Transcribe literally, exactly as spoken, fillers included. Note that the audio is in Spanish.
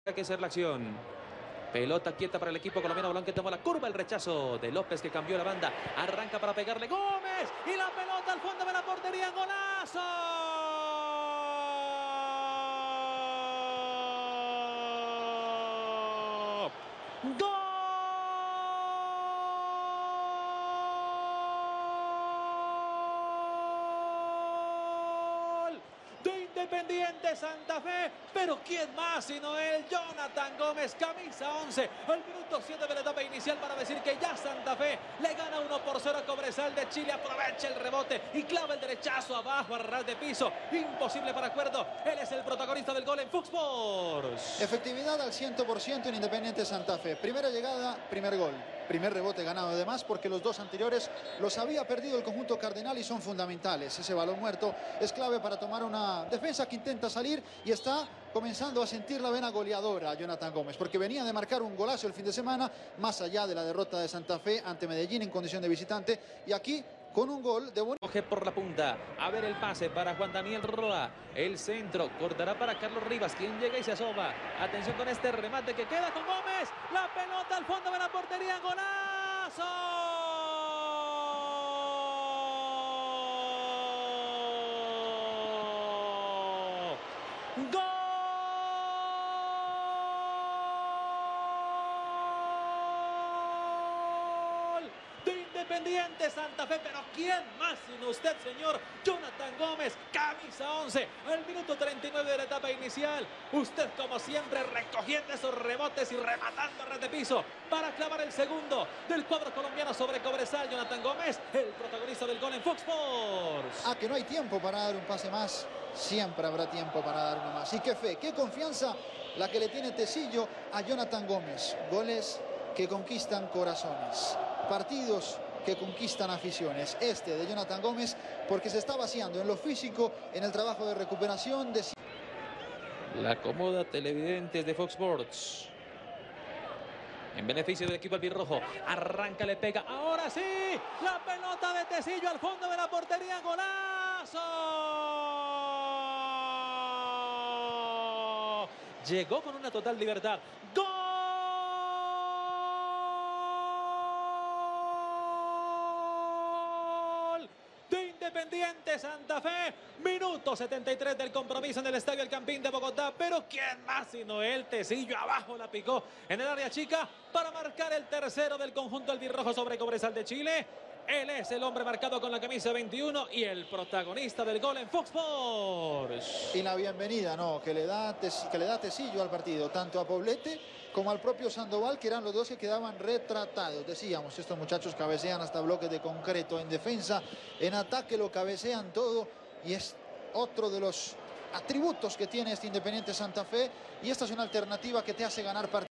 Hay que ser la acción. Pelota quieta para el equipo colombiano. Balón que tomó la curva. El rechazo de López que cambió la banda. Arranca para pegarle Gómez. Y la pelota al fondo de la portería. ¡Golazo! ¡Gol! De Independiente Santa Fe, pero ¿quién más sino él? Jonathan Gómez, camisa once, al minuto siete de la etapa inicial para decir que ya Santa Fe le gana uno por cero a Cobresal de Chile, aprovecha el rebote y clava el derechazo abajo a ras de piso, imposible para Acuerdo, él es el protagonista del gol en Fox Sports. Efectividad al cien por ciento en Independiente Santa Fe, primera llegada, primer gol. Primer rebote ganado además porque los dos anteriores los había perdido el conjunto cardenal y son fundamentales. Ese balón muerto es clave para tomar una defensa que intenta salir y está comenzando a sentir la vena goleadora Jonathan Gómez, porque venía de marcar un golazo el fin de semana, más allá de la derrota de Santa Fe ante Medellín en condición de visitante, y aquí con un gol de buen... Coge por la punta, a ver el pase para Juan Daniel Roa, el centro, cortará para Carlos Rivas, quien llega y se asoma, atención con este remate que queda con Gómez, la pelota al fondo de la portería, ¡golazo! ¡Gol! Independiente Santa Fe, pero ¿quién más sino usted, señor Jonathan Gómez, camisa once, al minuto treinta y nueve de la etapa inicial? Usted, como siempre, recogiendo esos rebotes y rematando a ras de piso para clavar el segundo del cuadro colombiano sobre Cobresal. Jonathan Gómez, el protagonista del gol en Fox Sports. Ah, que no hay tiempo para dar un pase más. Siempre habrá tiempo para dar uno más. Y qué fe, qué confianza la que le tiene Tecillo a Jonathan Gómez. Goles que conquistan corazones. Partidos que conquistan aficiones. Este de Jonathan Gómez, porque se está vaciando en lo físico, en el trabajo de recuperación. De... La cómoda televidentes de Fox Sports. En beneficio del equipo albirrojo. Arranca, le pega. Ahora sí. La pelota de Tecillo al fondo de la portería. ¡Golazo! Llegó con una total libertad. ¡Gol! Independiente Santa Fe, minuto setenta y tres del compromiso en el Estadio El Campín de Bogotá, pero ¿quién más sino él? Tecillo abajo la picó en el área chica para marcar el tercero del conjunto albirrojo sobre Cobresal de Chile. Él es el hombre marcado con la camisa veintiuno y el protagonista del gol en Fox Sports. Y la bienvenida, ¿no? Que le da, que le da Tecillo al partido, tanto a Poblete como al propio Sandoval, que eran los dos que quedaban retratados. Decíamos, estos muchachos cabecean hasta bloques de concreto en defensa, en ataque lo cabecean todo, y es otro de los atributos que tiene este Independiente Santa Fe, y esta es una alternativa que te hace ganar partidos.